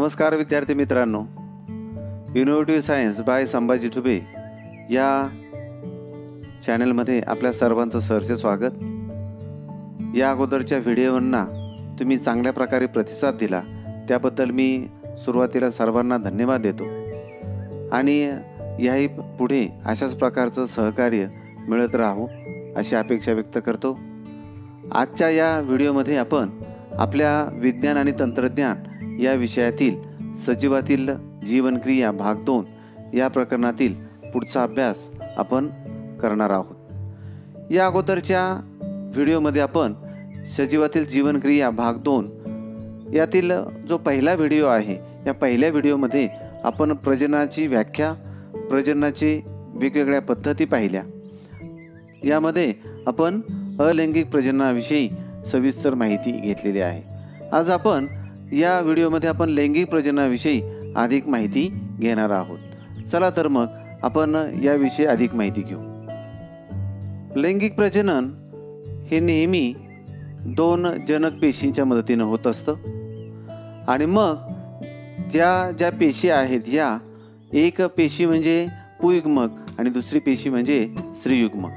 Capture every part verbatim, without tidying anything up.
नमस्कार विद्यार्थी मित्रांनो, innovative science by Sambhaji Thube या चॅनलमध्ये आपल्या सर्वांचं सहर्ष स्वागत। या अगोदरच्या व्हिडिओंना तुम्ही चांगल्या प्रकारे प्रतिसाद दिला त्याबद्दल मी सुरुवातीला सर्वांना धन्यवाद देतो आणि याही पुढे अशाच प्रकारचं सहकार्य मिळत राहू अशी अपेक्षा व्यक्त करतो। आजच्या या व्हिडिओमध्ये आपण आपल्या विज्ञान आणि तंत्रज्ञान या विषयातील सजीवातील जीवनक्रिया भाग दोन या प्रकरणातील पुढचा अभ्यास आपण करणार आहोत। या अगोदरच्या व्हिडिओमध्ये आपण सजीवातील जीवनक्रिया भाग दोन यातील जो पहिला व्हिडिओ आहे या पहिल्या व्हिडिओमध्ये आपण प्रजननाची व्याख्या, प्रजननाची वेगवेगळ्या पद्धती पाहिल्या। यामध्ये आपण अलैंगिक प्रजननाविषयी सविस्तर माहिती घेतलेली आहे। आज आपण या व्हिडिओमध्ये आपण लैंगिक प्रजननाविषयी अधिक माहिती घेणार आहोत। चला तर मग आपण याविषयी अधिक माहिती घेऊ। लैंगिक प्रजनन हे नेहमी दोन जनक पेशींच्या मदतीने होत असतं आणि मग त्या ज्या पेशी आहेत या एक पेशी म्हणजे पुंयुग्मक आणि दुसरी पेशी म्हणजे स्त्रीयुग्मक।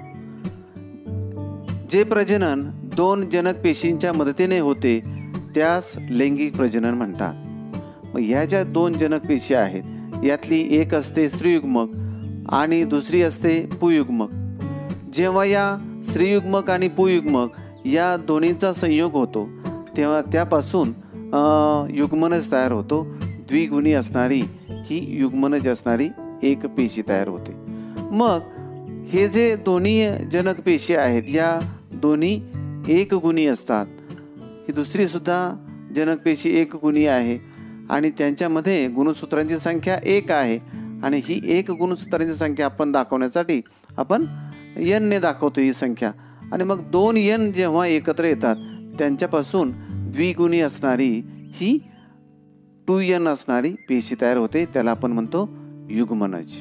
जे प्रजनन दोन जनक पेशींच्या मदतीने होते त्यास लैंगिक प्रजनन म्हणतात। मग ह्या ज्या दोन जनक पेशी आहेत यातली एक असते स्त्रीयुग्मक आणि दुसरी असते पुंयुग्मक। जेव्हा या स्त्रीयुग्मक आणि पुंयुग्मक या दोन्हींचा संयोग होतो तेव्हा त्यापासून युग्मनज तयार होतो। द्विगुणी असणारी ही युग्मनज असणारी एक पेशी तयार होते। मग हे जे दोन्ही जनक पेशी आहेत या दोन्ही एक गुणी असतात। ही दुसरी सुद्धा जनक पेशी एक गुणी आहे आणि त्यांच्यामध्ये गुणसूत्रांची संख्या एक आहे आणि ही एक गुणसूत्रांची संख्या आपण दाखवण्यासाठी आपण एन ने दाखवतो ही संख्या। आणि मग दोन एन जेव्हा एकत्र येतात त्यांच्यापासून द्विगुणी असणारी ही टू एन असणारी पेशी तयार होते, त्याला आपण म्हणतो युग्मनज।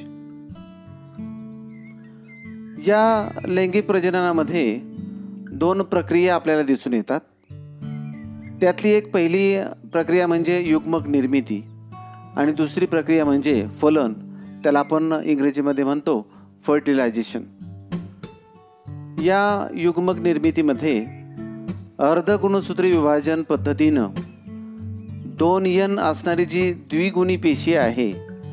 या लैंगिक प्रजननामध्ये दोन प्रक्रिया आपल्याला दिसून येतात। त्यातली एक पहिली प्रक्रिया म्हणजे युग्मक निर्मिती आणि दुसरी प्रक्रिया म्हणजे फलन, त्याला आपण इंग्रजीमध्ये म्हणतो फर्टिलायझेशन। या युग्मक निर्मितीमध्ये अर्धगुणसूत्री विभाजन पद्धतीनं दोन एन असणारी जी द्विगुणी पेशी आहे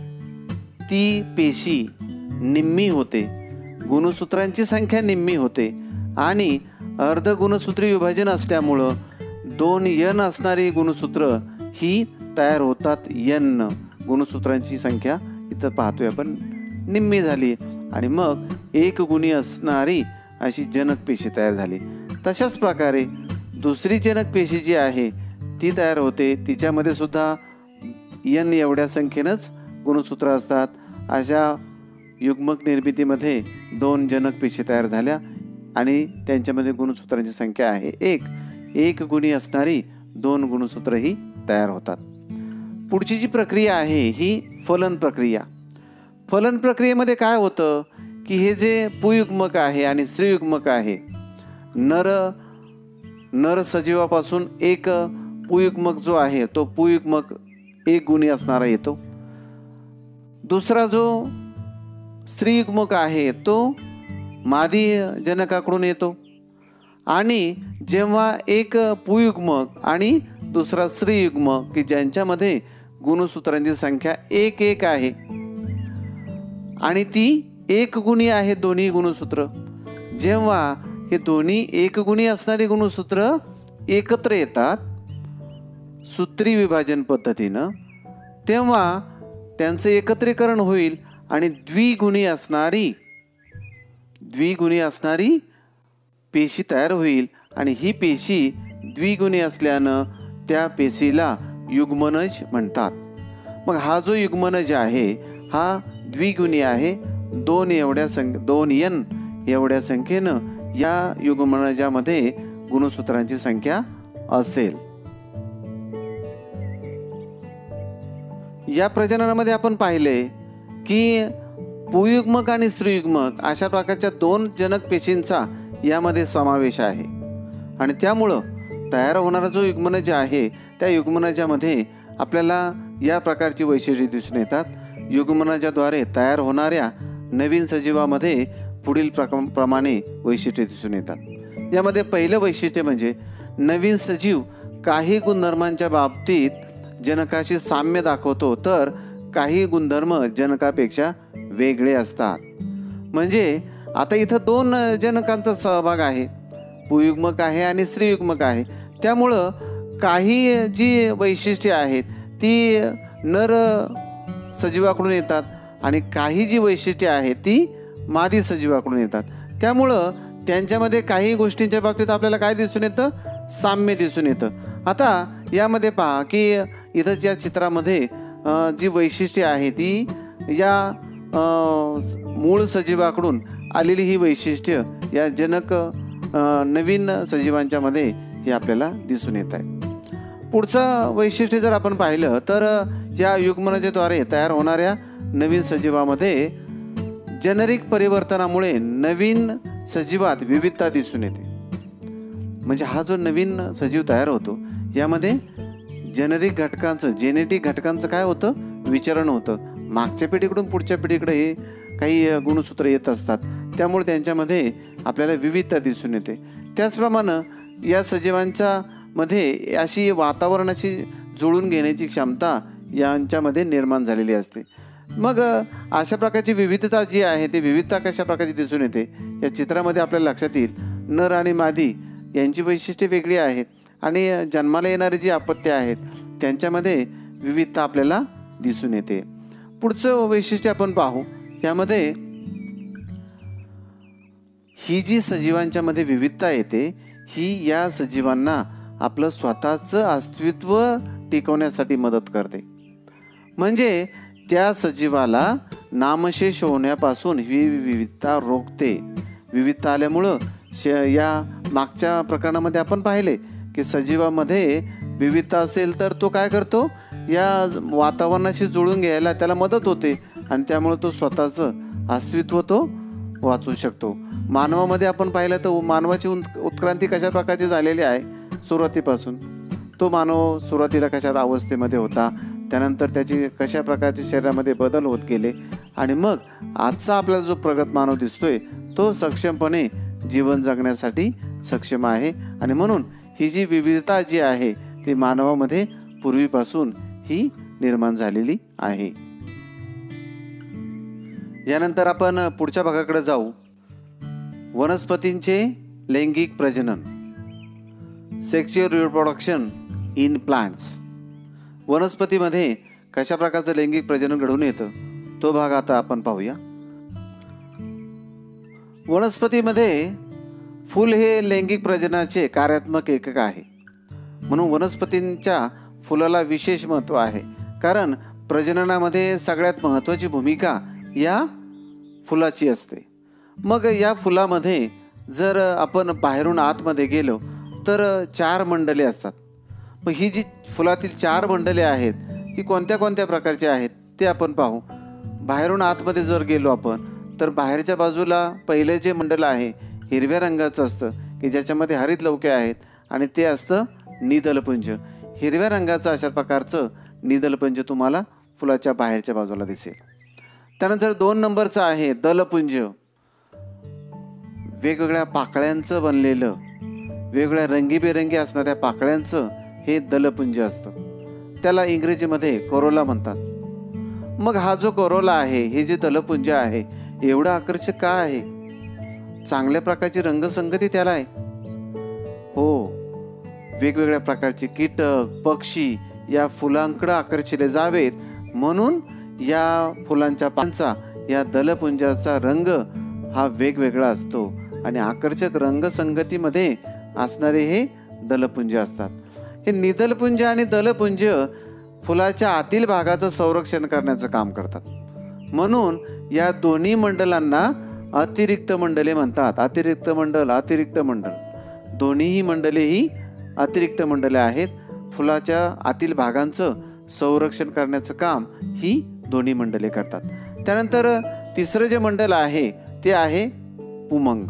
ती पेशी निम्मी होते, गुणसूत्रांची संख्या निम्मी होते आणि अर्धगुणसूत्री विभाजन असल्यामुळं दोन एन असणारी गुणसूत्र ही तयार होतात। एन गुणसूत्रांची संख्या इथं पाहतोय आपण निम्मी झाली आणि मग एक गुणी असणारी अशी जनक पेशी तयार झाली। तशाच प्रकारे दुसरी जनक पेशी जी आहे ती तयार होते, तिच्यामध्ये सुद्धा एन एवढ्या संख्येनंच गुणसूत्र असतात। अशा युग्मक निर्मितीमध्ये दोन जनक पेशी तयार झाल्या आणि त्यांच्यामध्ये गुणसूत्रांची संख्या आहे एक एक गुणी असणारी दोन गुणसूत्र ही तयार होतात। पुढची जी प्रक्रिया आहे ही फलन प्रक्रिया। फलन प्रक्रियेमध्ये काय होतं की हे जे पुंयुग्मक आहे आणि स्त्रीयुग्मक आहे, नर नर सजीवापासून एक पुंयुग्मक जो आहे तो पुंयुग्मक एक गुणी असणारा येतो। दुसरा जो स्त्रीयुग्मक आहे तो मादी जनकाकडून येतो आणि जेव्हा एक पुंयुग्मक आणि दुसरा स्त्रीयुग्मक की ज्यांच्यामध्ये गुणसूत्रांची संख्या एक एक आहे आणि ती एक गुणी आहे दोन्ही गुणसूत्र, जेव्हा हे दोन्ही एक गुणी असणारी गुणसूत्र एकत्र येतात सूत्री विभाजन पद्धतीनं तेव्हा त्यांचं एकत्रीकरण होईल आणि द्विगुणी असणारी द्विगुणी असणारी पेशी तयार होईल आणि ही पेशी द्विगुणी असल्यानं त्या पेशीला युग्मनज म्हणतात। मग हा जो युग्मनज आहे हा द्विगुणी आहे, दोन एवढ्या संख्ये दोन एन एवढ्या संख्येनं या युग्मनजामध्ये गुणसूत्रांची संख्या असेल। या प्रजननामध्ये आपण पाहिले की पुंयुग्मक आणि स्त्रीयुग्मक अशा प्रकारच्या दोन जनक पेशींचा यामध्ये समावेश आहे आणि त्यामुळं तयार होणारा जो युग्मनज आहे त्या युग्मनजामध्ये आपल्याला या प्रकारची वैशिष्ट्ये दिसून येतात. युग्मनाच्या द्वारे तयार होणाऱ्या नवीन सजीवामध्ये पुढील प्रमाणे वैशिष्ट्ये दिसून येतात. यामध्ये पहिलं वैशिष्ट्य म्हणजे नवीन सजीव काही गुणधर्मांच्या बाबतीत जनकाशी साम्य दाखवतो, तर काही गुणधर्म जनकापेक्षा वेगळे असतात. म्हणजे आता इथं दोन जनकांचा सहभाग आहे, पुयुग्मक आहे आणि स्त्रीयुग्मक आहे. त्यामुळं काही जी वैशिष्ट्ये आहेत ती नर सजीवाकडून येतात आणि काही जी वैशिष्ट्ये आहेत ती मादी सजीवाकडून येतात. त्यामुळं त्यांच्यामध्ये काही गोष्टींच्या बाबतीत आपल्याला काय दिसून येतं, साम्य दिसून येतं. आता यामध्ये पहा की इथं ज्या चित्रामध्ये जी वैशिष्ट्ये आहे ती या मूळ सजीवाकडून आलेली ही वैशिष्ट्य या जनक नवीन सजीवांच्या मध्ये हे आपल्याला दिसून येत आहे. पुढचं वैशिष्ट्य जर आपण पाहिलं तर या युग्मनाच्या द्वारे तयार होणाऱ्या नवीन सजीवामध्ये जेनेरिक परिवर्तनामुळे नवीन सजीवात विविधता दिसून येते. म्हणजे हा जो नवीन सजीव तयार होतो यामध्ये जेनेरिक घटकांचं जेनेटिक घटकांचं काय होतं, विचरण होतं. मागच्या पिढीकडून पुढच्या पिढीकडे हे काही गुणसूत्र येत असतात. त्यामुळे त्यांच्यामध्ये आपल्याला विविधता दिसून येते. त्याचप्रमाणे या सजीवांच्या मध्ये अशी वातावरणाची जुळून घेण्याची क्षमता यांच्यामध्ये निर्माण झालेली असते. मग अशा प्रकारची विविधता जी आहे ती विविधता कशा प्रकारची दिसून येते या चित्रामध्ये आपल्याला लक्षात येईल. नर आणि मादी यांची वैशिष्ट्ये वेगळी आहेत आणि जन्माला येणारी जी अपत्ये आहेत त्यांच्यामध्ये विविधता आपल्याला दिसून येते. पुढचं वैशिष्ट्य आपण पाहू. यामध्ये ही जी सजीवांच्या मध्ये विविधता येते ही या सजीवांना आपलं स्वतःचं अस्तित्व टिकवण्यासाठी मदत करते. म्हणजे त्या सजीवाला नामशेष होण्यापासून ही विविधता रोखते. विविधता आल्यामुळं श या मागच्या प्रकरणामध्ये आपण पाहिले की सजीवामध्ये विविधता असेल तर तो काय करतो, या वातावरणाशी जुळून घ्यायला त्याला मदत होते आणि त्यामुळे तो स्वतःचं अस्तित्व तो वाचू शकतो. मानवामध्ये आपण पाहिलं तर मानवाची उत्क्रांती कशा प्रकारची झालेली आहे. सुरुवातीपासून तो मानव सुरुवातीला कशा अवस्थेमध्ये होता, त्यानंतर त्याची कशा प्रकारचे शरीरामध्ये बदल होत गेले आणि मग आजचा आपल्याला जो प्रगत मानव दिसतोय तो सक्षमपणे जीवन जगण्यासाठी सक्षम आहे. आणि म्हणून ही जी विविधता जी आहे ती मानवामध्ये पूर्वीपासून ही निर्माण झालेली आहे. यानंतर आपण पुढच्या भागाकडे जाऊ. वनस्पतींचे लैंगिक प्रजनन, सेक्शुअल रिप्रोडक्शन इन प्लांट्स. वनस्पतीमध्ये कशा प्रकारचं लैंगिक प्रजनन घडून येतं तो भाग आता आपण पाहूया. वनस्पतीमध्ये फूल हे लैंगिक प्रजननाचे कार्यात्मक एकक आहे. म्हणून वनस्पतींच्या फुलाला विशेष महत्त्व आहे, कारण प्रजननामध्ये सगळ्यात महत्त्वाची भूमिका या फुलाची असते. मग या फुलामध्ये जर आपण बाहेरून आतमध्ये गेलो तर चार मंडले असतात. मग ही जी फुलातील चार मंडले आहेत ती कोणत्या कोणत्या प्रकारची आहेत ते आपण पाहू. बाहेरून आतमध्ये जर गेलो आपण तर बाहेरच्या बाजूला पहिले जे मंडल आहे हिरव्या रंगाचं असतं की ज्याच्यामध्ये हरित लवके आहेत आणि ते असतं निदलपुंज. हिरव्या रंगाचं अशा प्रकारचं निदलपुंज तुम्हाला फुलाच्या बाहेरच्या बाजूला दिसेल. त्यानंतर दोन नंबरचं आहे दलपुंज. वेगवेगळ्या पाकळ्यांचं बनलेलं, वेगवेगळ्या रंगीबेरंगी असणाऱ्या पाकळ्यांचं हे दलपुंज असतं. त्याला इंग्रजीमध्ये कोरोला म्हणतात. मग हा जो कोरोला आहे, हे जे दलपुंज आहे एवढं आकर्षक का आहे? चांगल्या प्रकारची रंगसंगती त्याला आहे. हो, वेगवेगळ्या प्रकारचे कीटक पक्षी या फुलांकडे आकर्षिले जावेत म्हणून या फुलांच्या पानांचा या दलपुंजाचा रंग हा वेगवेगळा असतो आणि आकर्षक रंगसंगतीमध्ये असणारे हे दलपुंज असतात. हे निदलपुंज आणि दलपुंज फुलाच्या आतील भागाचं संरक्षण करण्याचं काम करतात. म्हणून या दोन्ही मंडलांना अतिरिक्त मंडले म्हणतात. अतिरिक्त मंडल अतिरिक्त मंडल दोन्हीही मंडले ही अतिरिक्त मंडले आहेत. फुलाच्या आतील भागांचं संरक्षण करण्याचं काम ही दोन्ही मंडले करतात. त्यानंतर तिसरं जे मंडल आहे ते आहे पुमंग.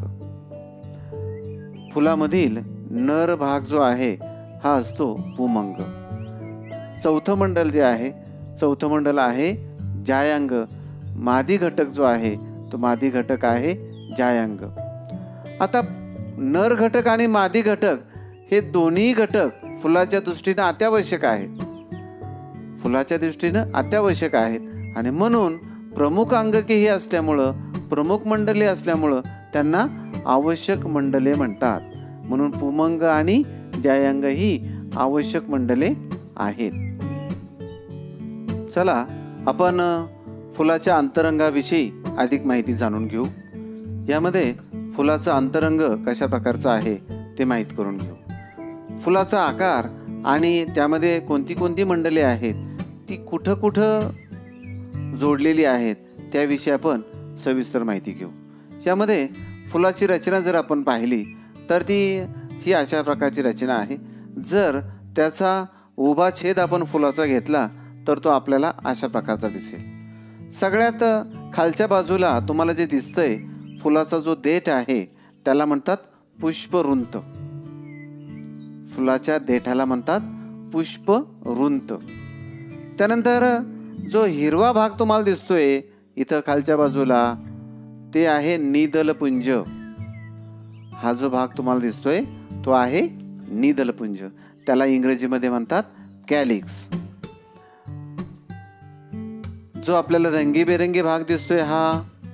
फुलामधील नर भाग जो आहे हा असतो पुमंग. चौथं मंडल जे आहे चौथं मंडल आहे जायांग. मादी घटक जो आहे तो मादी घटक आहे जायांग. आता नर घटक आणि मादी घटक हे दोन्ही घटक फुलाच्या दृष्टीने अत्यावश्यक आहेत. फुलाच्या दृष्टीनं अत्यावश्यक आहेत आणि म्हणून प्रमुख अंगके ही असल्यामुळं, प्रमुख मंडले असल्यामुळं त्यांना आवश्यक मंडले म्हणतात. म्हणून पुमंग आणि जायांग ही आवश्यक मंडले आहेत. चला आपण फुलाच्या अंतरंगाविषयी अधिक माहिती जाणून घेऊ. यामध्ये फुलाचा अंतरंग कशा प्रकारचा आहे ते माहीत करून घेऊ. फुलाचा आकार आणि त्यामध्ये कोणती कोणती मंडले आहेत, ती कुठं कुठं जोडलेली आहेत त्याविषयी आपण सविस्तर माहिती घेऊ. यामध्ये फुलाची रचना जर आपण पाहिली तर ती ही अशा प्रकारची रचना आहे. जर त्याचा उभा छेद आपण फुलाचा घेतला तर तो आपल्याला अशा प्रकारचा दिसेल. सगळ्यात खालच्या बाजूला तुम्हाला जे दिसतंय फुलाचा जो देठ आहे त्याला म्हणतात पुष्परुंत. फुलाच्या देठाला म्हणतात पुष्परुंत. त्यानंतर जो हिरवा भाग तुम्हाला दिसतोय इथं खालच्या बाजूला ते आहे निदलपुंज. हा जो भाग तुम्हाला दिसतोय तो आहे निदलपुंज. त्याला इंग्रजीमध्ये म्हणतात कॅलिक्स. जो आपल्याला रंगीबेरंगी भाग दिसतोय हा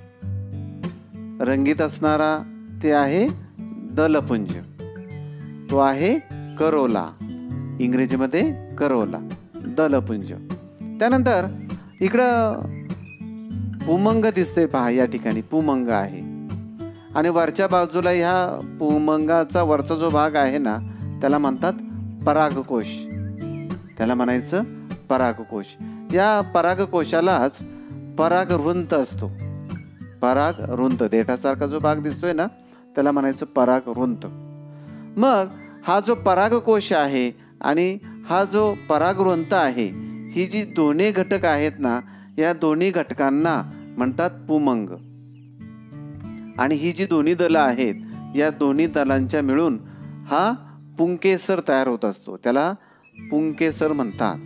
रंगीत असणारा ते आहे दलपुंज. तो आहे करोला. इंग्रजीमध्ये करोला, दलपुंज. त्यानंतर इकडं पुमंग दिसते पहा. या ठिकाणी पुमंग आहे आणि वरच्या बाजूला ह्या पुमंगाचा वरचा जो भाग आहे ना त्याला म्हणतात परागकोश. त्याला म्हणायचं परागकोश. या परागकोशालाच परागरुंत असतो. परागरुंत देठासारखा जो भाग दिसतोय ना त्याला म्हणायचं परागरुंत. मग हा जो परागकोश आहे आणि हा जो परागरुंत आहे, ही जी दोन्ही घटक आहेत ना या दोन्ही घटकांना म्हणतात पुमंग. आणि ही जी दोन्ही दलं आहेत या दोन्ही दलांच्या मिळून हा पुंकेसर तयार होत असतो. त्याला पुंकेसर म्हणतात.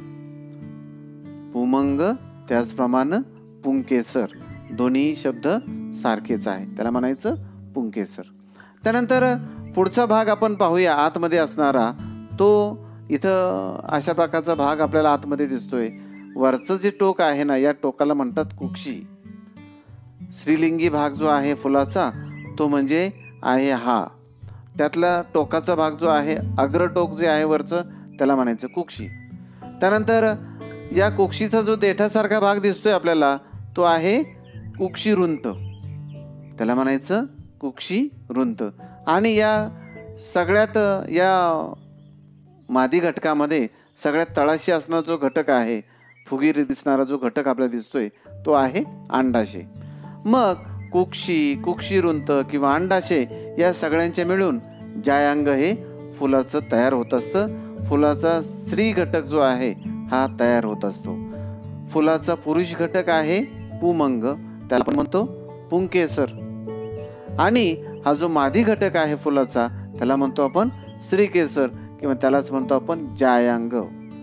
पुमंग त्याचप्रमाणे पुंकेसर, दोन्ही शब्द सारखेच आहे. त्याला म्हणायचं पुंकेसर. त्यानंतर पुढचा भाग आपण पाहूया आतमध्ये असणारा. तो इथं अशा प्रकारचा भाग आपल्याला आतमध्ये दिसतोय. वरचं जे टोक आहे ना या टोकाला म्हणतात कुक्षी. स्त्रीलिंगी भाग जो आहे फुलाचा तो म्हणजे आहे हा. त्यातला टोकाचा भाग जो आहे अग्रटोक जे आहे वरचं त्याला म्हणायचं कुक्षी. त्यानंतर या कुक्षीचा जो देठासारखा भाग दिसतोय आपल्याला तो आहे कुक्षीरुंत. त्याला म्हणायचं कुक्षीरुंत. आणि या सगळ्यात या मादी घटकामध्ये सगळ्यात तळाशी असणारा जो घटक आहे, फुगीर दिसणारा जो घटक आपल्याला दिसतोय तो आहे अंडाशय. मग कुक्षी, कुक्षीरुंत किंवा अंडाशय या सगळ्यांचे मिळून जायांग हे फुलाचं तयार होत असतं. फुलाचा स्त्री घटक जो आहे हा तयार होत असतो. फुलाचा पुरुष घटक आहे पुमंग, त्याला आपण म्हणतो पुंकेसर. आणि हा जो मादी घटक आहे फुलाचा त्याला म्हणतो आपण स्त्रीकेसर किंवा त्यालाच म्हणतो आपण जायांग.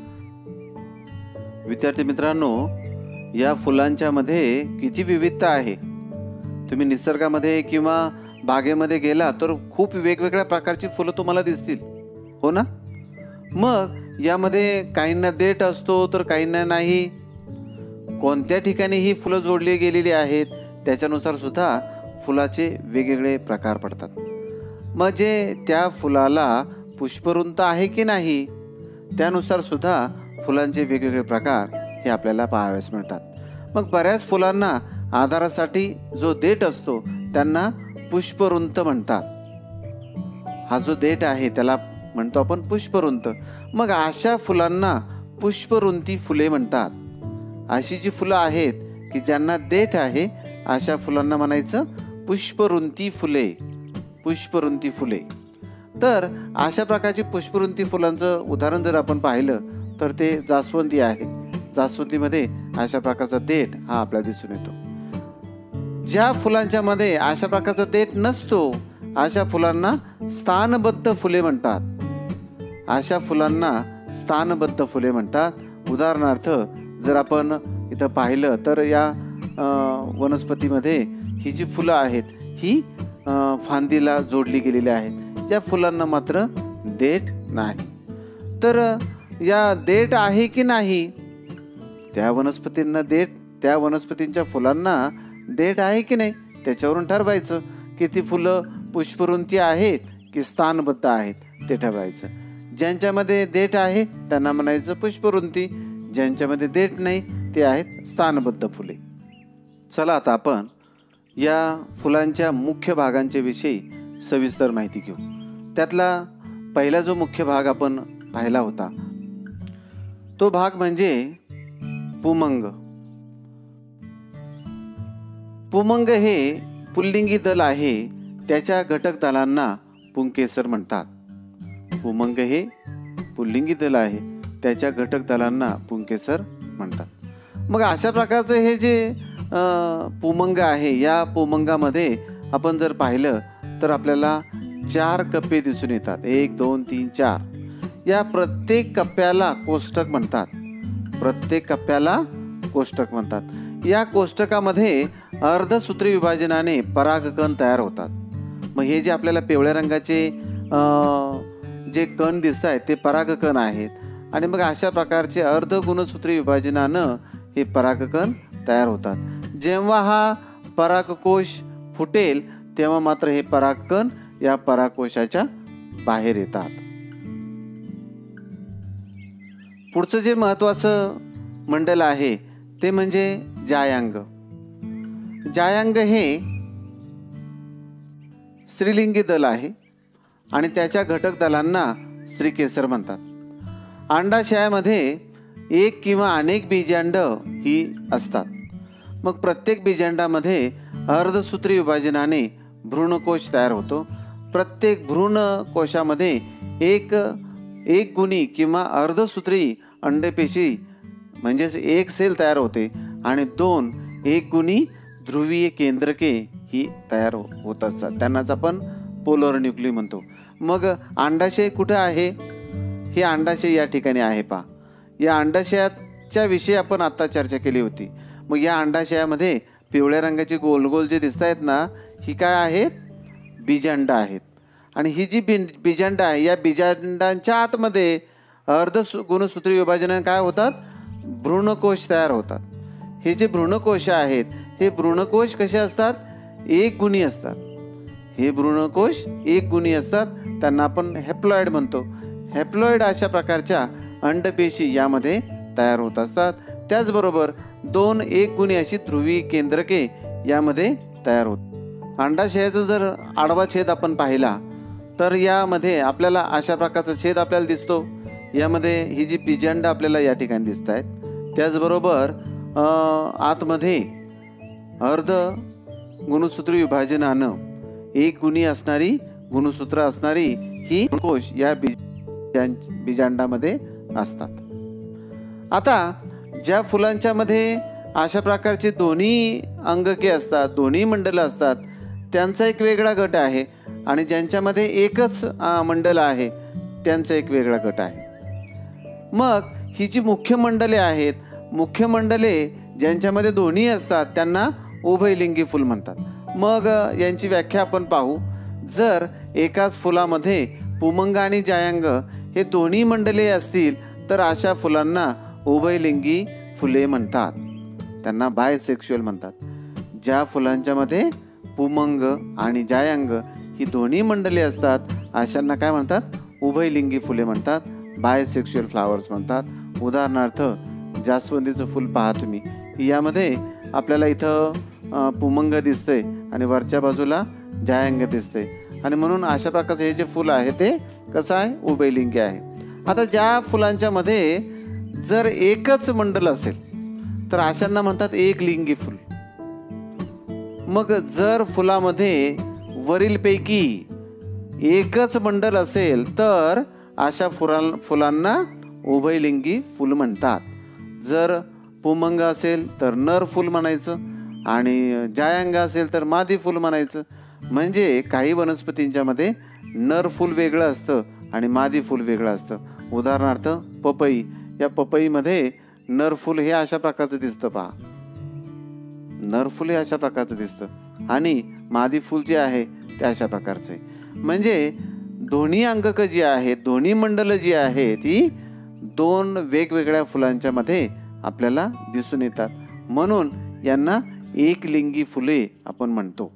विद्यार्थी मित्रांनो, या फुलांच्या मध्ये किती विविधता आहे. तुम्ही निसर्गामध्ये किंवा बागेमध्ये गेला तर खूप वेगवेगळ्या प्रकारची फुलं तुम्हाला दिसतील, हो ना. मग यामध्ये काहींना देठ असतो तर काहींना नाही. कोणत्या ठिकाणी ही फुलं जोडली गेलेली आहेत त्याच्यानुसार सुद्धा फुलाचे वेगवेगळे प्रकार पडतात. मग जे त्या फुलाला पुष्परुंत आहे की नाही त्यानुसार सुद्धा फुलांचे वेगवेगळे प्रकार हे आपल्याला पाहावयास मिळतात. मग बऱ्याच फुलांना आधारासाठी जो देठ असतो त्यांना पुष्परुंत म्हणतात. हा जो देठ आहे त्याला म्हणतो आपण पुष्परुंत. मग अशा फुलांना पुष्परुंती फुले म्हणतात. अशी जी फुलं आहेत की ज्यांना देठ आहे अशा फुलांना म्हणायचं पुष्परुंती फुले. पुष्परुंती फुले. तर अशा प्रकारची पुष्परुंती फुलांचं उदाहरण जर आपण पाहिलं तर ते जास्वंदी आहे. जास्वंदीमध्ये अशा प्रकारचा देठ हा आपल्याला दिसून येतो. ज्या फुलांच्या मध्ये अशा प्रकारचा देठ नसतो अशा फुलांना स्थानबद्ध फुले म्हणतात. अशा फुलांना स्थानबद्ध फुले म्हणतात. उदाहरणार्थ जर आपण इथं पाहिलं तर या अ, वनस्पतीमध्ये ही जी फुलं आहेत ही अ, फांदीला जोडली गेलेली आहेत. या फुलांना मात्र देठ नाही. तर या देठ आहे की नाही, त्या वनस्पतींना देठ, त्या वनस्पतींच्या फुलांना देठ आहे की नाही त्याच्यावरून ठरवायचं की ती फुलं पुष्पवृंती आहेत की स्थानबद्ध आहेत ते ठरवायचं. ज्यांच्यामध्ये देठ आहे त्यांना म्हणायचं पुष्पवृंती, ज्यांच्यामध्ये देठ नाही ते आहेत स्थानबद्ध फुले. चला आता आपण या फुलांच्या मुख्य भागांच्या विषयी सविस्तर माहिती घेऊ. त्यातला पहिला जो मुख्य भाग आपण पाहिला होता तो भाग म्हणजे पुमंग. पुमंग हे पुल्लिंगी दल आहे, त्याच्या घटक दलांना पुंकेसर म्हणतात. पुमंग हे पुल्लिंगी दल आहे, त्याच्या घटक दलांना पुंकेसर म्हणतात. मग अशा प्रकारचं हे जे पुमंग आहे, या पुमंगामध्ये आपण जर पाहिलं तर आपल्याला चार कप्पे दिसून येतात. एक दोन तीन चार. या प्रत्येक कप्प्याला कोष्टक म्हणतात. प्रत्येक कप्प्याला कोष्टक म्हणतात. या कोष्टकामध्ये अर्धसूत्री विभाजनाने परागकण तयार होतात. मग हे जे आपल्याला पिवळ्या रंगाचे जे कण दिसत आहेत ते परागकण आहेत. आणि मग अशा प्रकारचे अर्धगुणसूत्री विभाजनानं हे परागकण तयार होतात. जेव्हा हा परागकोश फुटेल तेव्हा मात्र हे परागकण या परागकोशाच्या बाहेर येतात. पुढचं जे महत्त्वाचं मंडल आहे ते म्हणजे जायांग. जायांग हे स्त्रीलिंगी दल आहे आणि त्याच्या घटक दलांना स्त्रीकेसर म्हणतात. अंडाशयामध्ये एक किंवा अनेक बीजांड ही असतात. मग प्रत्येक बीजांडामध्ये अर्धसूत्री विभाजनाने भ्रूणकोश तयार होतो. प्रत्येक भ्रूणकोशामध्ये एक एक गुणी किंवा अर्धसूत्री अंडपेशी म्हणजेच एक सेल तयार होते आणि दोन एक गुणी ध्रुवीय केंद्रके ही तयार होत असतात. त्यांनाच आपण पोलर न्यूक्ली म्हणतो. मग अंडाशय कुठे आहे? हे अंडाशय या ठिकाणी आहे पहा. या अंडाशयाच्या विषयी आपण आता चर्चा केली होती. मग या अंडाशयामध्ये पिवळ्या रंगाचे गोल गोल जे दिसत आहेत ना, ही काय आहेत? बीजांड आहेत. आणि ही जी बी बीजांड आहे या बीजांडांच्या आतमध्ये अर्ध गुणसूत्री विभाजनाने काय होतात? भ्रूणकोश तयार होतात. हे जे भ्रूणकोश आहेत हे भ्रूणकोश कसे असतात? एक गुणी असतात. हे भ्रूणकोश एक गुणी असतात. त्यांना आपण हॅप्लॉइड म्हणतो. हॅप्लॉइड अशा प्रकारच्या अंडपेशी यामध्ये तयार होत असतात. त्याचबरोबर दोन एक गुणी अशी ध्रुवी केंद्रके यामध्ये तयार होत. अंडाशयाचा जर आडवा छेद आपण पाहिला तर यामध्ये आपल्याला अशा प्रकारचा छेद आपल्याला दिसतो. यामध्ये ही जी बीजांड आपल्याला या ठिकाणी दिसत आहेत. त्याचबरोबर आतमध्ये अर्ध गुणसूत्री विभाजनानं एक गुणी असणारी गुणसूत्र असणारी ही कोश या बीजां बीजांडामध्ये असतात. आता ज्या फुलांच्या मध्ये अशा प्रकारचे दोन्ही अंगके असतात, दोन्ही मंडलं असतात, त्यांचा एक वेगळा गट आहे. आणि ज्यांच्यामध्ये एकच मंडल आहे त्यांचा एक वेगळा गट आहे. मग ही जी मुख्य मंडले आहेत, मुख्य मंडले ज्यांच्यामध्ये दोन्ही असतात त्यांना उभयलिंगी फुल म्हणतात. मग यांची व्याख्या आपण पाहू. जर एकाच फुलामध्ये पुमंग आणि जायांग हे दोन्ही मंडले असतील तर अशा फुलांना उभयलिंगी फुले म्हणतात. त्यांना बायसेक्शुअल म्हणतात. ज्या फुलांच्यामध्ये पुमंग आणि जायांग ही दोन्ही मंडले असतात अशांना काय म्हणतात? उभयलिंगी फुले म्हणतात. बायसेक्शुअल फ्लावर्स म्हणतात. उदाहरणार्थ जास्वंदीचं फुल पहा तुम्ही. यामध्ये आपल्याला इथं पुमंग दिसते आणि वरच्या बाजूला जायांग दिसते. आणि म्हणून अशा प्रकारचं हे जे फुल आहे ते कसं आहे? उभयलिंगी आहे. आता ज्या फुलांच्या मध्ये जर एकच मंडल असेल तर अशांना म्हणतात एक लिंगी फुल. मग जर फुलामध्ये वरीलपैकी एकच मंडल असेल तर अशा फुला फुलांना उभयलिंगी फुल म्हणतात. जर पुमंग असेल तर नर फुल म्हणायचं आणि जायांग असेल तर मादी फुल म्हणायचं. म्हणजे काही वनस्पतींच्या मध्ये नर फुल वेगळं असतं आणि मादी फुल वेगळं असतं. उदाहरणार्थ पपई. या पपईमध्ये नरफूल हे अशा प्रकारचं दिसतं पहा. नरफूल हे अशा प्रकारचं दिसतं आणि मादी फूल जे आहे ते अशा प्रकारचं आहे. म्हणजे दोन्ही अंगक जी आहेत, दोन्ही मंडलं जी आहे ती दोन वेगवेगळ्या फुलांच्या मध्ये आपल्याला दिसून येतात. म्हणून यांना एकलिंगी फुले आपण म्हणतो.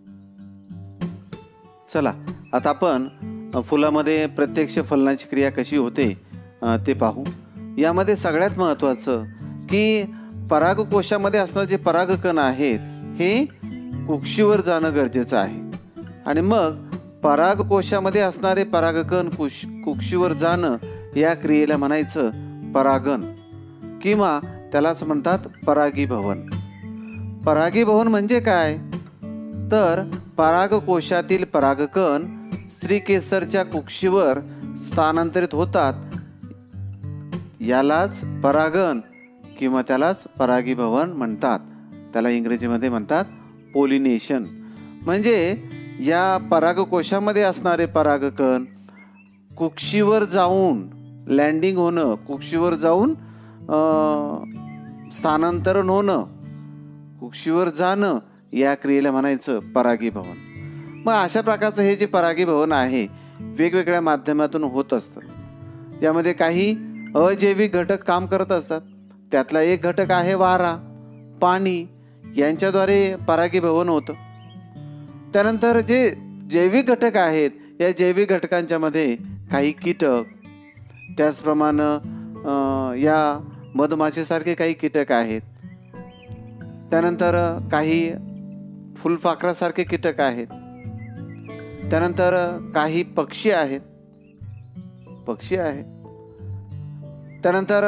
चला आता आपण फुलामध्ये प्रत्यक्ष फलनाची क्रिया कशी होते ते पाहू. यामध्ये सगळ्यात महत्त्वाचं की परागकोशामध्ये असणारे जे परागकण आहेत हे कुक्षीवर जाणं गरजेचं आहे. आणि मग परागकोशामध्ये असणारे परागकण कुश कुक्षीवर जाणं या क्रियेला म्हणायचं परागन किंवा त्यालाच म्हणतात परागीभवन. परागीभवन म्हणजे काय तर परागकोशातील परागकण स्त्रीकेसरच्या कुक्षीवर स्थानांतरित होतात. यालाच परागन किंवा त्यालाच परागीभवन म्हणतात. त्याला इंग्रजीमध्ये म्हणतात पोलिनेशन. म्हणजे या परागकोशामध्ये असणारे परागकण कुक्षीवर जाऊन लँडिंग होणं, कुक्षीवर जाऊन स्थानांतरण होणं, कुक्षीवर जाणं या क्रियेला म्हणायचं परागीभवन. मग अशा प्रकारचं हे जे परागीभवन आहे वेगवेगळ्या माध्यमातून होत असतं. यामध्ये काही अजैविक घटक काम करत असतात. त्यातला एक घटक आहे वारा, पाणी यांच्याद्वारे परागीभवन होतं. त्यानंतर जे जैविक घटक आहेत या जैविक घटकांच्या मध्ये काही कीटक, त्याचप्रमाणे या मधमाशीसारखे काही कीटक आहेत. त्यानंतर काही फुलपाखरासारखे कीटक आहेत. त्यानंतर काही पक्षी आहेत पक्षी आहेत त्यानंतर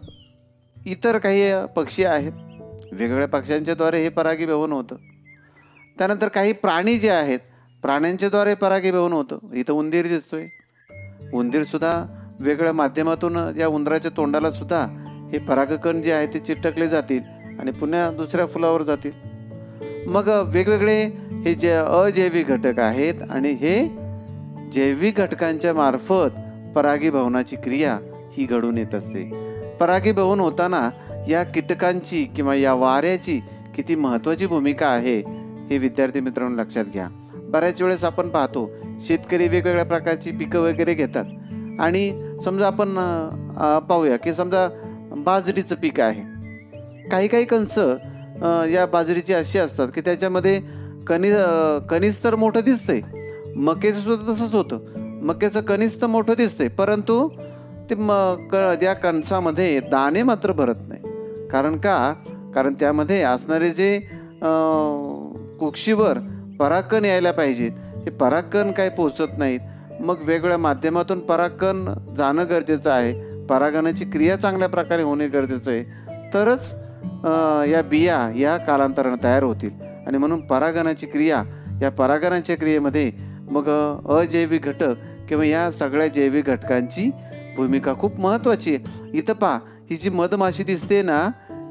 इतर काही पक्षी आहेत. वेगवेगळ्या पक्ष्यांच्या द्वारे हे परागीभवन होतं. त्यानंतर काही प्राणी जे आहेत प्राण्यांच्या द्वारे परागीभवन होतं. इथं उंदीर दिसतोय. उंदीर सुद्धा वेगवेगळ्या माध्यमातून या उंदराच्या तोंडाला सुद्धा हे परागकण जे आहे ते चिटकले जातील आणि पुन्हा दुसऱ्या फुलावर जातील. मग वेगवेगळे हे जे अजैविक घटक आहेत आणि हे जैविक घटकांच्या मार्फत परागीभवनाची क्रिया ही घडून येत असते. परागीभवन होताना या कीटकांची किंवा या वाऱ्याची किती महत्त्वाची भूमिका आहे हे विद्यार्थी मित्रांनो लक्षात घ्या. बऱ्याच वेळेस आपण पाहतो शेतकरी वेगवेगळ्या प्रकारची पिकं वगैरे घेतात आणि समजा आपण पाहूया की समजा बाजरीचं पीक आहे. काही काही कणस या बाजरीची अशी असतात की त्याच्यामध्ये कणीस कणीस तर मोठं दिसतंय. मक्याचं सुद्धा तसंच होतं. मक्याचं कणीस तर मोठं दिसतंय परंतु ते म क त्या कणसामध्ये दाणे मात्र भरत नाही. कारण का कारण त्यामध्ये असणारे जे कुक्षीवर परागकण यायला पाहिजेत हे परागकण काय पोचत नाहीत. मग वेगवेगळ्या माध्यमातून परागकण जाणं गरजेचं आहे. परागणाची क्रिया चांगल्या प्रकारे होणे गरजेचं आहे. तरच या बिया या कालांतराने तयार होतील. आणि म्हणून परागणाची क्रिया या परागणाच्या क्रियेमध्ये मग अजैविक घटक किंवा या सगळ्या जैविक घटकांची भूमिका खूप महत्त्वाची आहे. इथं पहा ही जी मधमाशी दिसते ना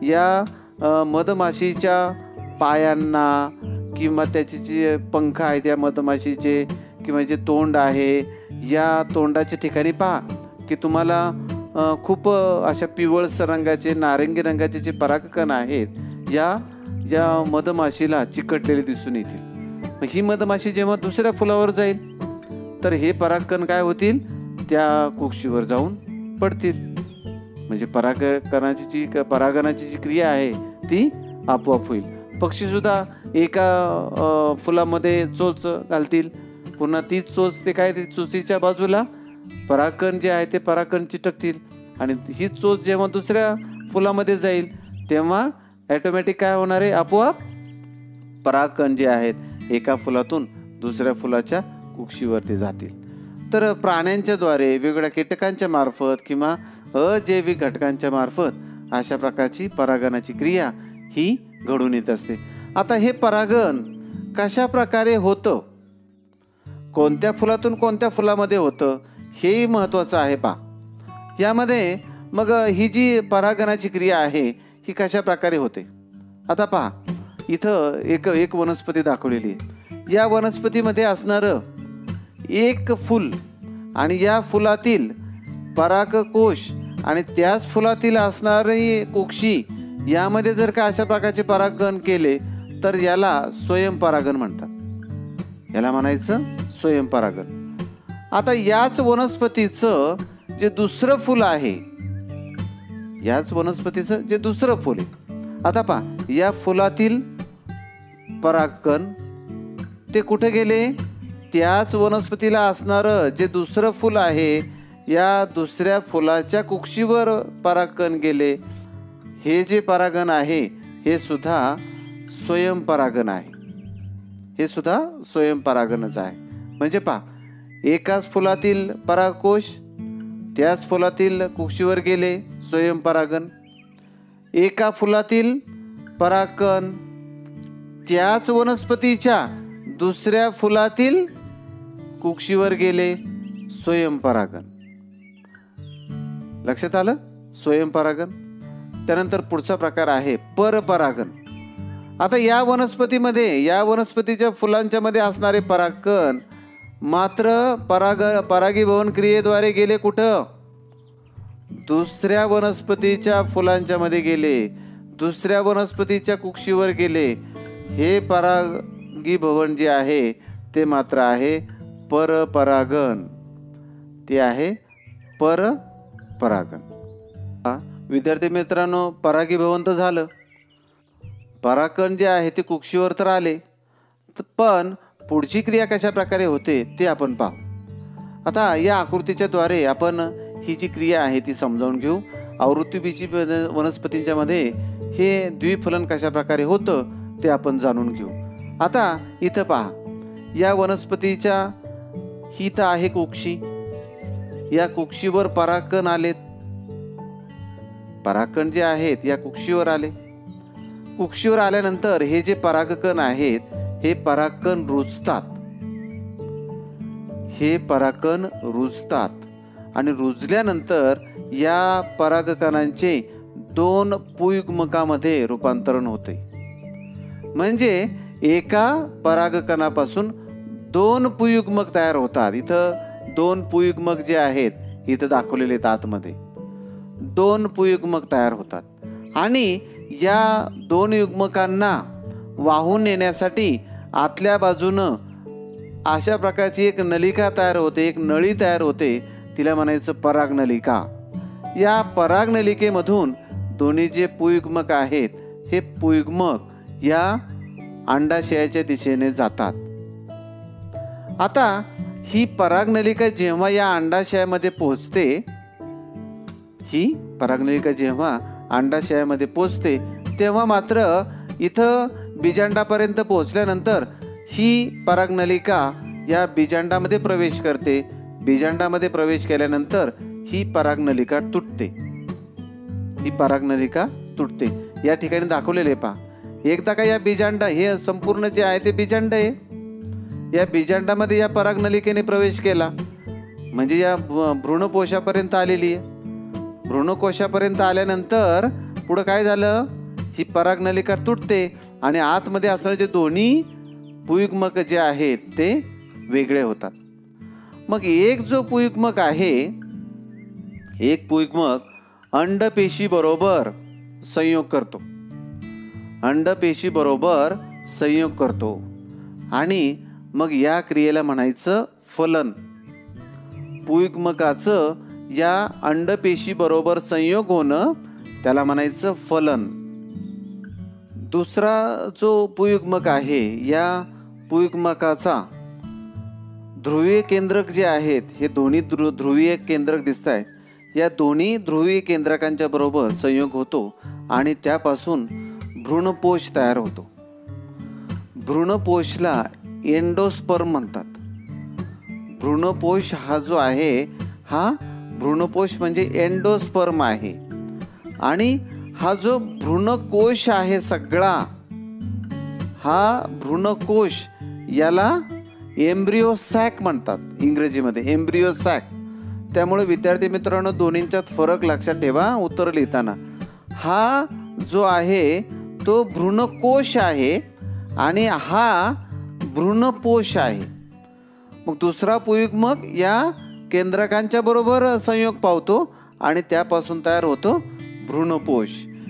या मधमाशीच्या पायांना किंवा त्याचे जे पंख आहेत या मधमाशीचे किंवा जे तोंड आहे या तोंडाच्या ठिकाणी पहा की तुम्हाला खूप अशा पिवळसर रंगाचे नारंगी रंगाचे जे परागकण आहेत या या मधमाशीला चिकटलेले दिसून येतील. ही मधमाशी जेव्हा दुसऱ्या फुलावर जाईल तर हे परागकण काय होतील त्या कुक्षीवर जाऊन पडतील. म्हणजे परागकणाची जी परागणाची जी क्रिया आहे ती आपोआप होईल. पक्षी सुद्धा एका फुलामध्ये चोच घालतील पुन्हा तीच चोच ते काय ते चोचीच्या बाजूला परागकण जे आहे ते परागकण चिटकतील आणि ही चोच जेव्हा दुसऱ्या फुलामध्ये जाईल तेव्हा ॲटोमॅटिक काय होणार आहे आपोआप परागकण जे आहेत एका फुलातून दुसऱ्या फुलाच्या कुक्षीवरती जातील. तर प्राण्यांच्या द्वारे वेगवेगळ्या कीटकांच्या मार्फत किंवा अजैविक घटकांच्या मार्फत अशा प्रकारची परागणाची क्रिया ही घडून येत असते. आता हे परागण कशा प्रकारे होतं, कोणत्या फुलातून कोणत्या फुलामध्ये होतं हे महत्त्वाचं आहे. पहा यामध्ये मग ही जी परागणाची क्रिया आहे ही कशा प्रकारे होते. आता पहा इथं एक एक वनस्पती दाखवलेली आहे. या वनस्पतीमध्ये असणारं एक फूल आणि या फुलातील परागकोश आणि त्याच फुलातील असणारी कुक्षी यामध्ये जर का अशा प्रकारचे परागकण केले तर याला स्वयंपरागण म्हणतात, याला म्हणायचं स्वयंपरागण. आता याच वनस्पतीचं जे दुसरं फुल आहे, याच वनस्पतीचं जे दुसरं फुल आहे, आता पहा या फुलातील परागकण ते कुठे गेले, त्याच वनस्पतीला असणारं जे दुसरं फुल आहे या दुसऱ्या फुलाच्या कुक्षीवर परागकण गेले. हे जे परागण आहे हे सुद्धा स्वयंपरागण आहे, हे सुद्धा स्वयंपरागणच आहे. म्हणजे पहा एकाच फुलातील परागकोश त्याच फुलातील कुक्षीवर गेले, स्वयंपरागण. एका फुलातील परागकण त्याच वनस्पतीच्या दुसऱ्या फुलातील कुक्षीवर गेले, स्वयंपरागण. लक्षात आलं, स्वयंपरागण. त्यानंतर पुढचा प्रकार आहे परपरागण. आता या वनस्पतीमध्ये या वनस्पतीच्या फुलांच्या मध्ये असणारे परागकण मात्र पराग परागीभवन क्रियेद्वारे गेले कुठं, दुसऱ्या वनस्पतीच्या फुलांच्या मध्ये गेले, दुसऱ्या वनस्पतीच्या कुक्षीवर गेले. हे परागीभवन जे आहे ते मात्र आहे परपरागण, ते आहे परपरागण. विद्यार्थी मित्रांनो, परागीभवन तर झालं, परागकण जे आहे ते कुक्षीवर तर आले, पण पुढची क्रिया कशा प्रकारे होते ते आपण पाहू. आता या आकृतीच्या द्वारे आपण ही जी क्रिया आहे ती समजावून घेऊ. आवृत्तीबीजी वनस्पतींच्या मध्ये हे द्विफलन कशा प्रकारे होतं ते आपण जाणून घेऊ. आता इथं पहा, या वनस्पतीच्या ही तर आहे कुक्षी, या कुक्षीवर परागकण आलेत, परागकण जे आहेत या कुक्षीवर आले. कुक्षीवर आल्यानंतर हे जे परागकण आहेत हे परागकण रुजतात, हे परागकण रुजतात आणि रुजल्यानंतर या परागकणांचे दोन पुयुग्मकामध्ये रूपांतरण होते. म्हणजे एका परागकणापासून दोन पुयुग्मक तयार होतात. इथं दोन पुयुग्मक जे आहेत इथं दाखवलेले आहेत, आतमध्ये दोन पुयुग्मक तयार होतात आणि या दोन युग्मकांना वाहून नेण्यासाठी आतल्या बाजूनं अशा प्रकारची एक नलिका तयार होते, एक नळी तयार होते, तिला म्हणायचं परागनलिका. या परागनलिकेमधून दोन्ही जे पुयुग्मक आहेत हे पुयुग्मक या अंडाशयाच्या दिशेने जातात. आता ही परागनलिका जेव्हा या अंडाशयामध्ये पोहोचते, ही परागनलिका जेव्हा अंडाशयामध्ये पोहोचते तेव्हा मात्र इथं बीजांडापर्यंत पोहोचल्यानंतर ही परागनलिका या बीजांडामध्ये प्रवेश करते. बीजांडामध्ये प्रवेश केल्यानंतर ही परागनलिका तुटते, ही परागनलिका तुटते. या ठिकाणी दाखवलेले पहा, एकदा का या बीजांडा हे संपूर्ण जे आहे ते बीजांड आहे, या बीजांडामध्ये या परागनलिकेने प्रवेश केला म्हणजे या भ्रूणकोशापर्यंत आलेली आहे. भ्रूणकोशापर्यंत आल्यानंतर पुढं काय झालं, ही परागनलिका तुटते आणि आतमध्ये असणारे जे दोन्ही पुयुग्मक जे आहेत ते वेगळे होतात. मग एक जो पुयुग्मक आहे, एक पुयुग्मक अंडपेशी बरोबर संयोग करतो, अंडपेशी बरोबर संयोग करतो आणि मग या क्रियेला म्हणायचं फलन. पुयुग्मकाचं या अंडपेशी बरोबर संयोग होणं त्याला म्हणायचं फलन. दुसरा जो पुयुग्मक आहे या पुयुग्मकाचा ध्रुवीय केंद्रक जे आहेत हे दोन्ही ध्रु ध्रुवीय केंद्रक दिसत आहेत, या दोन्ही ध्रुवीय केंद्रकांच्या बरोबर संयोग होतो आणि त्यापासून भ्रूणपोष तयार होतो. भ्रूणपोषला एंडोस्पर्म म्हणतात. भ्रूणपोष हा जो आहे हा भ्रूणपोष म्हणजे एंडोस्पर्म आहे आणि हा जो भ्रूणकोश आहे सगळा, हा भ्रूणकोश याला एम्ब्रिओसॅक म्हणतात इंग्रजीमध्ये, एम्ब्रिओसॅक. त्यामुळे विद्यार्थी मित्रांनो दोन्हींच्यात फरक लक्षात ठेवा उत्तर लिहिताना. हा जो आहे तो भ्रूणकोश आहे आणि हा भ्रूणपोष आहे. मग दुसरा पुयुग्मक या केंद्रकांच्या बरोबर संयोग पावतो आणि त्यापासून तयार होतो भ्रूणपोष।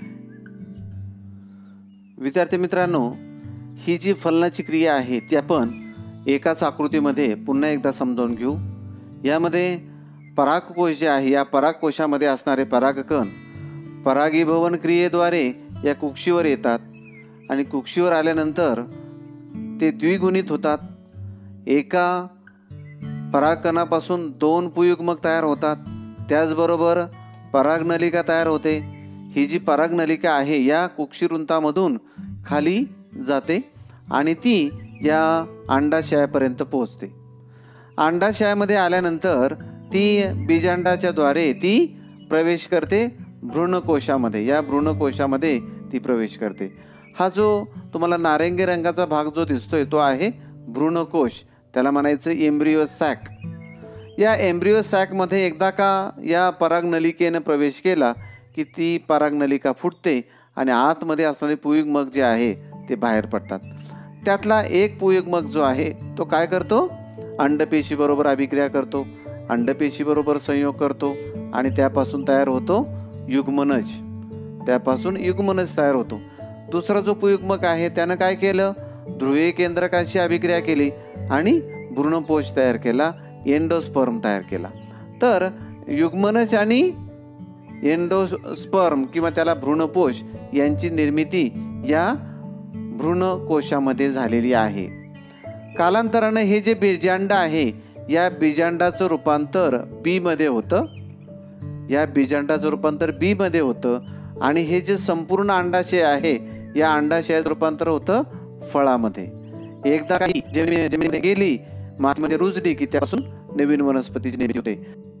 विद्यार्थी मित्रांनो, ही जी फलनाची क्रिया आहे ती आपण एकाच आकृतीमध्ये पुन्हा एकदा समजावून घेऊ। यामध्ये परागकोश जे आहे, या परागकोशामध्ये असणारे परागकण परागीभवन क्रियेद्वारे या कुक्षीवर येतात आणि कुक्षीवर आल्यानंतर ते द्विगुणित होतात। एका परागकणापासून दोन पुयुग्मक तयार होतात। त्याचबरोबर परागनलिका तयार होते। ही जी परागनलिका आहे या कुक्षीरुंतामधून खाली जाते आणि ती या अंडाशयापर्यंत पोहोचते। अंडाशयामध्ये आल्यानंतर ती बीजांडाच्या द्वारे ती प्रवेश करते भ्रूणकोशामध्ये। या भ्रूणकोशामध्ये ती प्रवेश करते। हा जो तुम्हाला नारंगी रंगाचा भाग जो दिसतोय तो आहे भ्रूणकोश, त्याला म्हणायचं एम्ब्रियो सॅक। या एम्ब्रियो सॅकमध्ये एकदा का या परागनलिकेने प्रवेश केला की ती परागनलिका फुटते आणि आतमध्ये असणारे पुयुग्मक जे आहे ते बाहेर पडतात। त्यातला एक पुयुग्मक जो आहे तो काय करतो, अंडपेशीबरोबर अभिक्रिया करतो, अंडपेशीबरोबर संयोग करतो आणि त्यापासून तयार होतो युग्मनज। त्यापासून युग्मनज तयार होतो। दुसरा जो पुयुग्मक आहे त्यानं काय केलं, ध्रुवीय केंद्रकाशी अभिक्रिया केली आणि भ्रूणपोष तयार केला, एंडोस्पर्म तयार केला। तर युग्मनज आणि एंडोस्पर्म किंवा त्याला भ्रूणपोष यांची निर्मिती या भ्रूणकोशामध्ये झालेली आहे। कालांतराने हे जे बीजांड आहे या बीजांडाचं रूपांतर बी मध्ये होतं। या बीजांडाचं रूपांतर बी मध्ये होतं आणि हे जे संपूर्ण अंडाशय आहे या अंडाशयाचं रूपांतर होतं फळामध्ये। एकदा काही जमिनी जमिनीमध्ये गेली, मातीमध्ये रुजली की त्यापासून नवीन वनस्पतीची निर्मिती होते।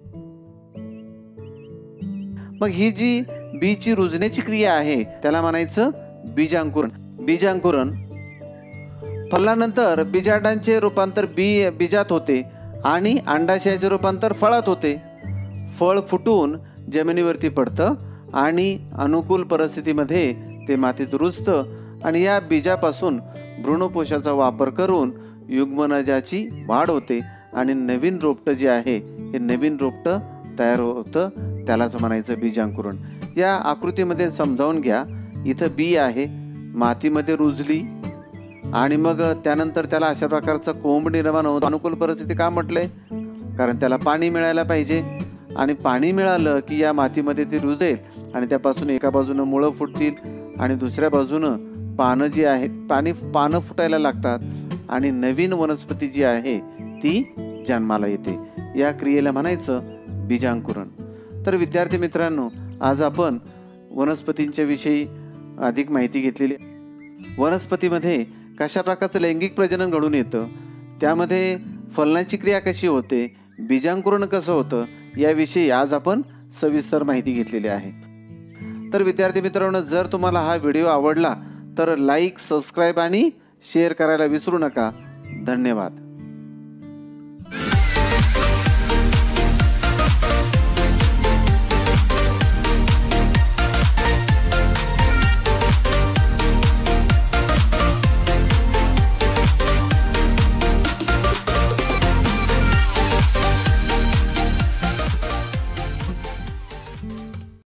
मग ही जी बीची रुजण्याची क्रिया आहे त्याला म्हणायचं बीजांकुरण। बीजांकुरण फलनानंतर बीजांडांचे रूपांतर बी बीजात होते आणि अंडाशयाचे रूपांतर फळात होते। फळ फुटून जमिनीवरती पडतं आणि अनुकूल परिस्थितीमध्ये ते मातीत रुजतं आणि या बीजापासून भ्रूणपोषाचा वापर करून युग्मनजाची वाढ होते आणि नवीन रोपटं जे आहे हे नवीन रोपटं तयार होतं, त्यालाच म्हणायचं बीजांकुरण। या आकृतीमध्ये समजावून घ्या, इथं बी आहे, मातीमध्ये रुजली आणि मग त्यानंतर त्याला अशा प्रकारचा कोंब निर्माण होतो। अनुकूल परिस्थिती का म्हटलंय, कारण त्याला पाणी मिळायला पाहिजे आणि पाणी मिळालं की या मातीमध्ये ती रुजेल आणि त्यापासून एका बाजूनं मुळं फुटतील आणि दुसऱ्या बाजूनं पानं जी आहेत पाणी पानं फुटायला लागतात आणि नवीन वनस्पती जी आहे ती जन्माला येते। या क्रियेला म्हणायचं बीजांकुरण। तर विद्यार्थी मित्रांनो, आज आपण वनस्पतींच्या विषयी अधिक माहिती घेतलेली। वनस्पतीमध्ये कशा प्रकारचं लैंगिक प्रजनन घडून येतं, त्यामध्ये फलनाची क्रिया कशी होते, बीजांकुरण कसं होतं, याविषयी आज आपण सविस्तर माहिती घेतलेली आहे। तर विद्यार्थी मित्रांनो, जर तुम्हाला हा व्हिडिओ आवडला तर लाईक, सबस्क्राईब आणि शेअर करायला विसरू नका। धन्यवाद।